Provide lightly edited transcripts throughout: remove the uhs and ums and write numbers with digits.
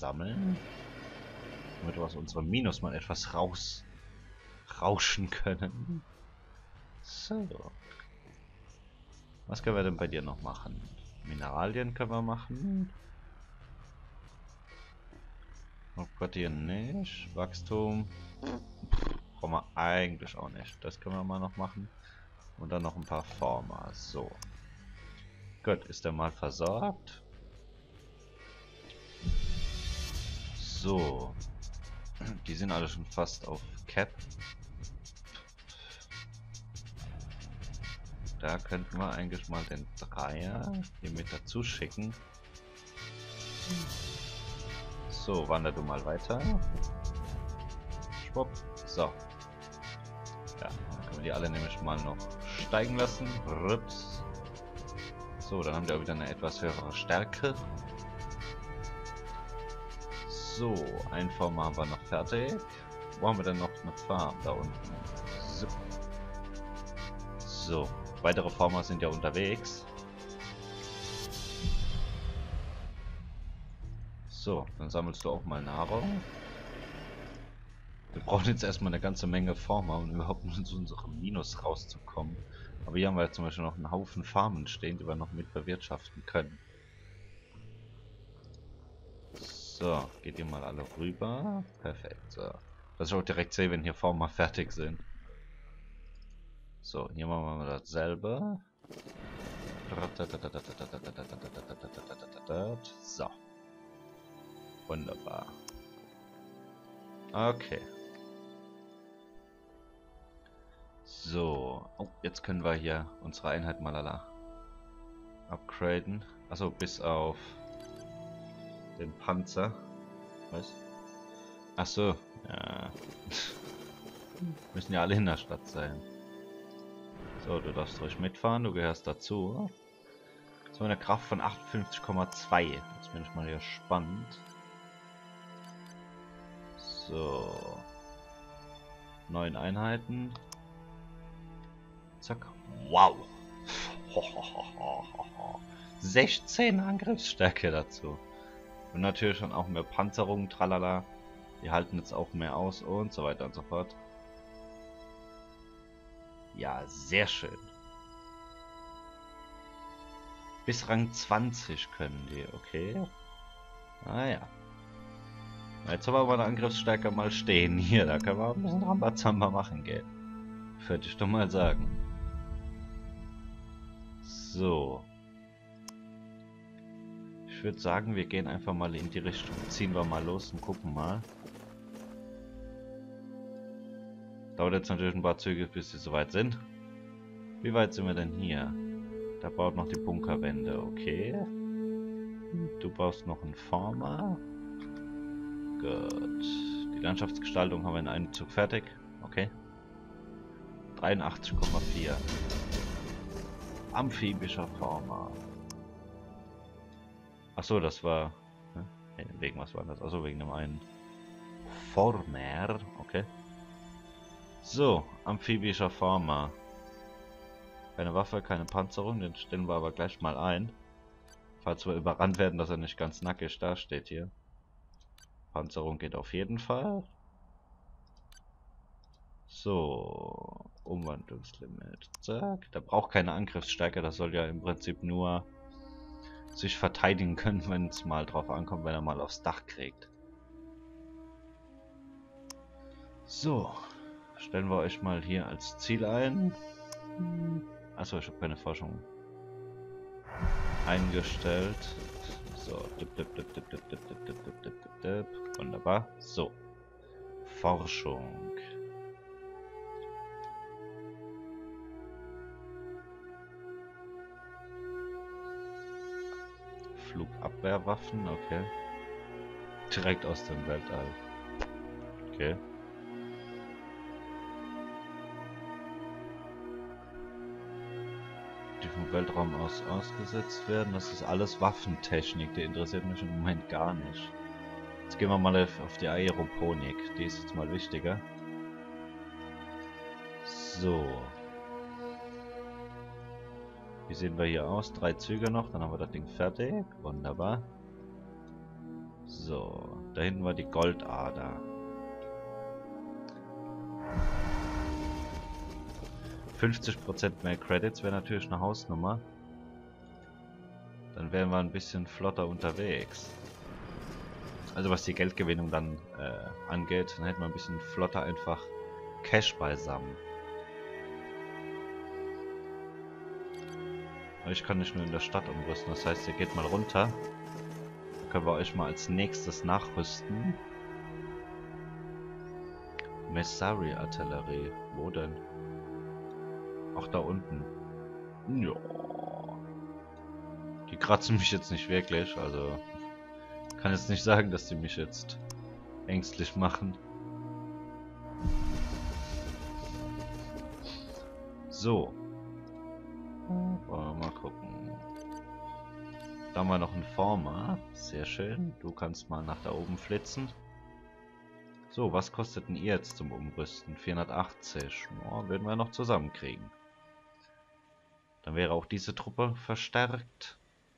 sammeln. Damit wir aus unserem Minus mal etwas rauschen können. So. Was können wir denn bei dir noch machen? Mineralien können wir machen. Oh Gott, hier nicht. Wachstum. Brauchen wir eigentlich auch nicht. Das können wir mal noch machen. Und dann noch ein paar Former. So. Gut, ist der mal versorgt? So. Die sind alle schon fast auf Cap. Da könnten wir eigentlich mal den Dreier hier mit dazu schicken. So, wander du mal weiter. Schwupp. So. Ja, dann können wir die alle nämlich mal noch steigen lassen. Rups. So, dann haben die auch wieder eine etwas höhere Stärke. So, ein Farm haben wir noch fertig. Wo haben wir denn noch eine Farm? Da unten. So. So, weitere Farmer sind ja unterwegs. So, dann sammelst du auch mal Nahrung. Wir brauchen jetzt erstmal eine ganze Menge Farmer, um überhaupt aus unserem Minus rauszukommen. Aber hier haben wir jetzt zum Beispiel noch einen Haufen Farmen stehen, die wir noch mit bewirtschaften können. So, geht ihr mal alle rüber. Perfekt, so. Dass ich auch direkt sehe, wenn hier Farmer fertig sind. So, hier machen wir mal dasselbe. So. Wunderbar. Okay. So. Oh, jetzt können wir hier unsere Einheit mal upgraden. Achso, bis auf den Panzer. Was? Achso. Ja. Müssen ja alle in der Stadt sein. So, du darfst ruhig mitfahren, du gehörst dazu. So eine Kraft von 58,2. Jetzt bin ich mal hier spannend. So. 9 Einheiten. Zack. Wow. 16 Angriffsstärke dazu. Und natürlich schon auch mehr Panzerung, tralala. Die halten jetzt auch mehr aus und so weiter und so fort. Ja, sehr schön. Bis Rang 20 können die, okay. Ah ja. Jetzt haben wir aber eine Angriffsstärke mal stehen. Hier, da können wir ein bisschen Rambazamba machen, gell. Würde ich doch mal sagen. So. Ich würde sagen, wir gehen einfach mal in die Richtung. Ziehen wir mal los und gucken mal. Dauert jetzt natürlich ein paar Züge, bis sie soweit sind. Wie weit sind wir denn hier? Da baut noch die Bunkerwände, okay. Du baust noch einen Farmer. Gut. Die Landschaftsgestaltung haben wir in einem Zug fertig. Okay. 83,4. Amphibischer Farmer. Achso, das war... Wegen was war das? Achso, wegen dem einen Former. Okay. So, amphibischer Farmer. Keine Waffe, keine Panzerung, den stellen wir aber gleich mal ein. Falls wir überrannt werden, dass er nicht ganz nackig dasteht hier. Panzerung geht auf jeden Fall. So, Umwandlungslimit. Zack. Der braucht keine Angriffsstärke, das soll ja im Prinzip nur sich verteidigen können, wenn es mal drauf ankommt, wenn er mal aufs Dach kriegt. So, stellen wir euch mal hier als Ziel ein. Achso, ich habe keine Forschung eingestellt. So, wunderbar. So, Forschung. Flugabwehrwaffen, okay. Direkt aus dem Weltall. Okay. Die vom Weltraum aus ausgesetzt werden, das ist alles Waffentechnik, die interessiert mich im Moment gar nicht. Jetzt gehen wir mal auf die Aeroponik, die ist jetzt mal wichtiger. So. Wie sehen wir hier aus? 3 Züge noch, dann haben wir das Ding fertig. Wunderbar. So, da hinten war die Goldader. 50% mehr Credits wäre natürlich eine Hausnummer. Dann wären wir ein bisschen flotter unterwegs. Also was die Geldgewinnung dann angeht, dann hätten wir ein bisschen flotter einfach Cash beisammen. Aber ich kann nicht nur in der Stadt umrüsten, das heißt, ihr geht mal runter. Dann können wir euch mal als nächstes nachrüsten. Messari Artillerie. Wo denn? Ach, da unten. Ja. Die kratzen mich jetzt nicht wirklich, also kann jetzt nicht sagen, dass die mich jetzt ängstlich machen. So. Wollen wir mal gucken. Da haben wir noch einen Former. Sehr schön. Du kannst mal nach da oben flitzen. So, was kostet denn ihr jetzt zum Umrüsten? 480. Oh, werden wir noch zusammenkriegen. Dann wäre auch diese Truppe verstärkt.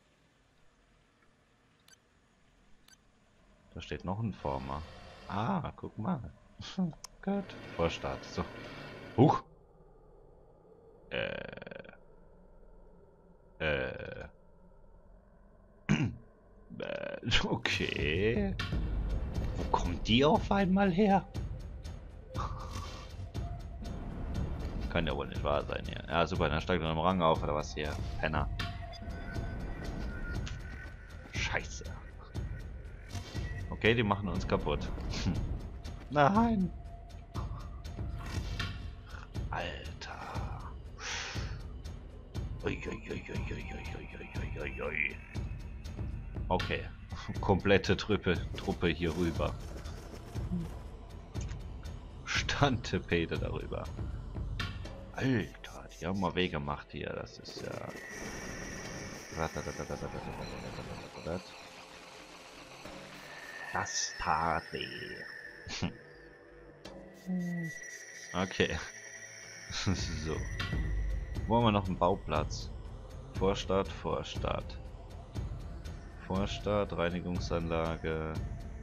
Da steht noch ein Former. Ah, guck mal. Gut. Vorstart. So. Huch. Okay. Wo kommt die auf einmal her? Kann ja wohl nicht wahr sein hier. Ja, super, dann steigt er im Rang auf, oder was hier? Penner. Scheiße. Okay, die machen uns kaputt. Nein. Alter. Uiuiuiuiuiuiuiuiui. Okay. Komplette Truppe hier rüber. Standtepede darüber. Alter, die haben mal Wege gemacht hier. Das ist ja... Das tat weh. Okay. So. Wo haben wir noch einen Bauplatz? Vorstadt, Vorstadt. Vorstadt, Reinigungsanlage.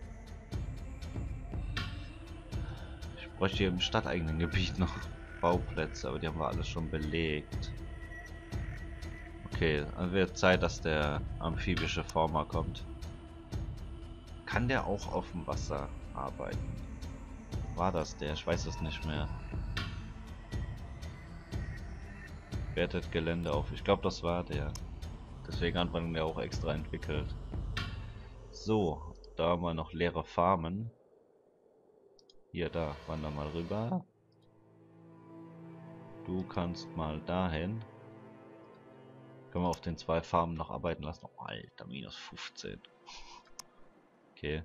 Ich bräuchte hier im stadteigenen Gebiet noch Bauplätze, aber die haben wir alles schon belegt. Okay, dann wird Zeit, dass der amphibische Former kommt. Kann der auch auf dem Wasser arbeiten? War das der? Ich weiß es nicht mehr. Wertet Gelände auf. Ich glaube, das war der. Deswegen hat man den ja auch extra entwickelt. So, da haben wir noch leere Farmen. Hier, da, wander mal rüber. Du kannst mal dahin. Können wir auf den 2 Farmen noch arbeiten lassen. Oh, Alter, minus 15. Okay.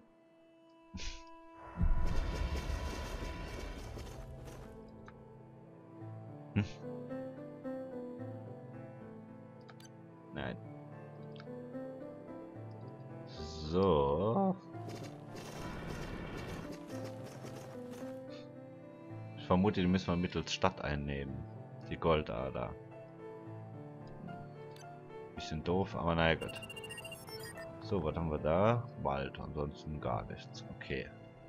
Nein. So. Ich vermute, die müssen wir mittels Stadt einnehmen. Die Goldader. Bisschen doof, aber naja gut. So, was haben wir da? Wald, ansonsten gar nichts. Okay.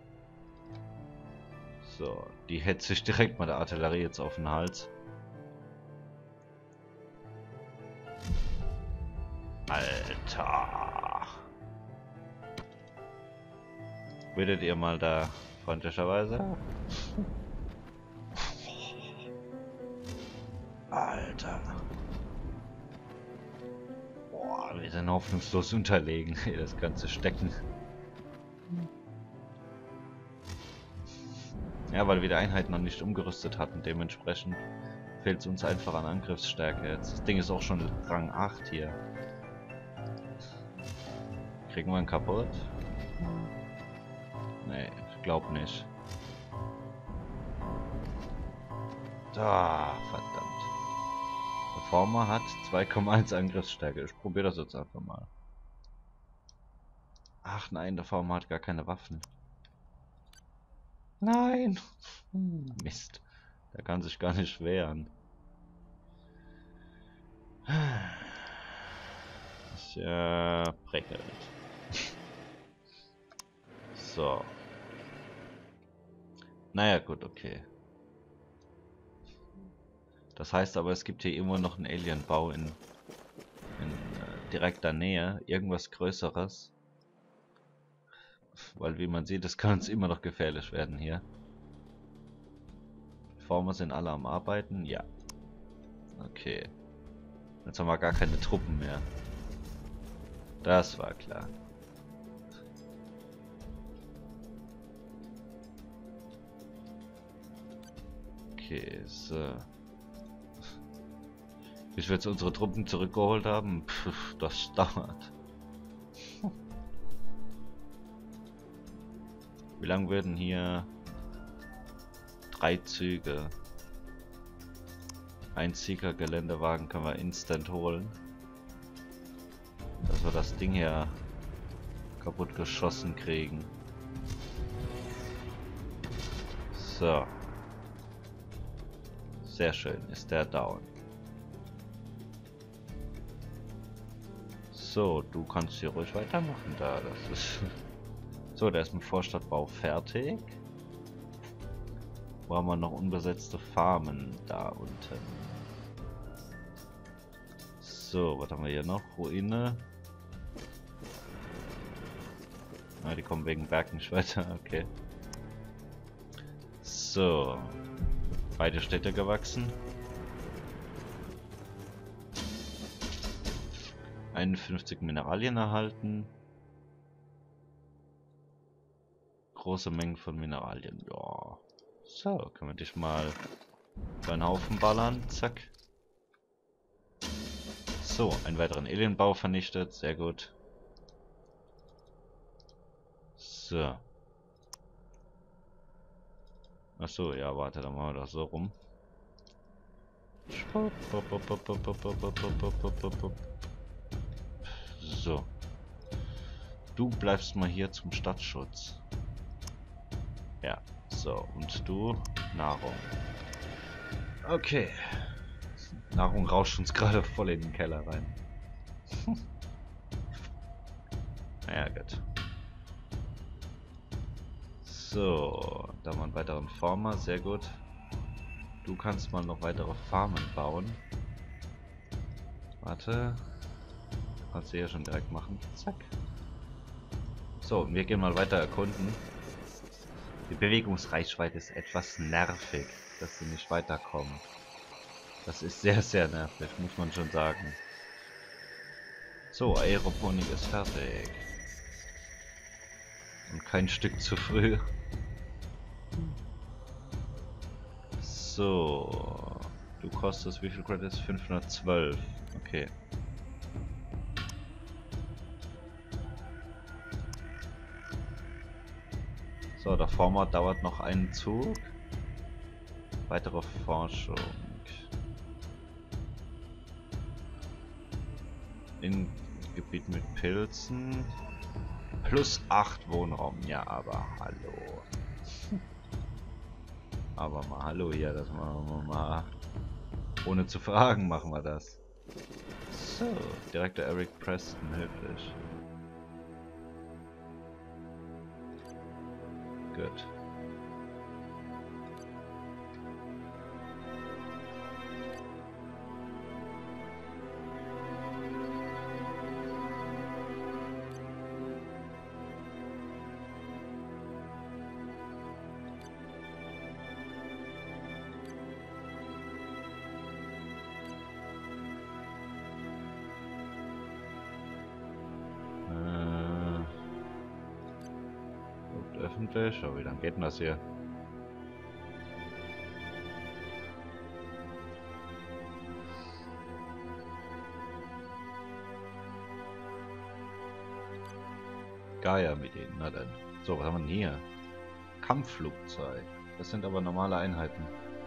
So, die hetzt sich direkt mal der Artillerie jetzt auf den Hals. Alter. Würdet ihr mal da freundlicherweise? Alter. Boah, wir sind hoffnungslos unterlegen, das ganze Stecken. Ja, weil wir die Einheiten noch nicht umgerüstet hatten, dementsprechend fehlt es uns einfach an Angriffsstärke jetzt. Das Ding ist auch schon Rang 8 hier. Kriegen wir ihn kaputt? Nee, ich glaube nicht. Da, verdammt. Der Former hat 2,1 Angriffsstärke. Ich probiere das jetzt einfach mal. Ach nein, der Former hat gar keine Waffen. Nein! Mist. Der kann sich gar nicht wehren. Ist ja prickelnd. So. Naja, gut, okay. Das heißt aber, es gibt hier immer noch einen Alien-Bau in direkter Nähe. Irgendwas Größeres. Weil, wie man sieht, es kann uns immer noch gefährlich werden hier. Die Former sind alle am Arbeiten? Ja. Okay. Jetzt haben wir gar keine Truppen mehr. Das war klar. Okay, so. Bis wir jetzt unsere Truppen zurückgeholt haben, das dauert. Wie lang werden hier 3 Züge? Ein Seeker-Geländewagen können wir instant holen. Dass wir das Ding hier kaputt geschossen kriegen. So. Sehr schön, ist der down. So, du kannst hier ruhig weitermachen da. Das ist. So, da ist ein Vorstadtbau fertig. Wo haben wir noch unbesetzte Farmen da unten? So, was haben wir hier noch? Ruine. Ah, die kommen wegen Berg nicht weiter, okay. So. Beide Städte gewachsen. 51 Mineralien erhalten. Große Mengen von Mineralien. Ja. So, können wir dich mal über einen Haufen ballern. Zack. So, einen weiteren Alienbau vernichtet. Sehr gut. So. Achso, ja, warte, dann machen wir das so rum. So. Du bleibst mal hier zum Stadtschutz. Ja, so. Und du? Nahrung. Okay. Nahrung rauscht uns gerade voll in den Keller rein. Naja, gut. So, da haben wir einen weiteren Farmer, sehr gut. Du kannst mal noch weitere Farmen bauen. Warte. Kannst du ja schon direkt machen. Zack. So, wir gehen mal weiter erkunden. Die Bewegungsreichweite ist etwas nervig, dass sie nicht weiterkommen. Das ist sehr, sehr nervig, muss man schon sagen. So, Aeroponik ist fertig. Und kein Stück zu früh. So. Du kostest wie viel Credits? 512. Okay. So, der Format dauert noch einen Zug. Weitere Forschung. In Gebiet mit Pilzen. Plus 8 Wohnraum. Ja, aber hallo. Aber mal hallo hier, das machen wir mal. Ohne zu fragen machen wir das. So, Direktor Eric Preston, höflich. Gut. Öffentlich, aber wie lange geht denn das hier? Gaia mit denen, na dann. So, was haben wir denn hier? Kampfflugzeug. Das sind aber normale Einheiten.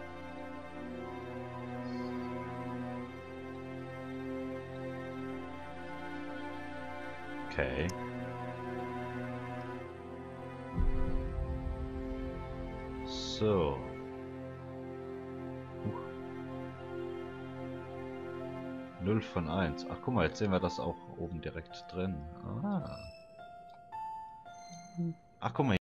Okay. So. 0 von 1. Ach, guck mal, jetzt sehen wir das auch oben direkt drin. Ah. Ach, guck mal.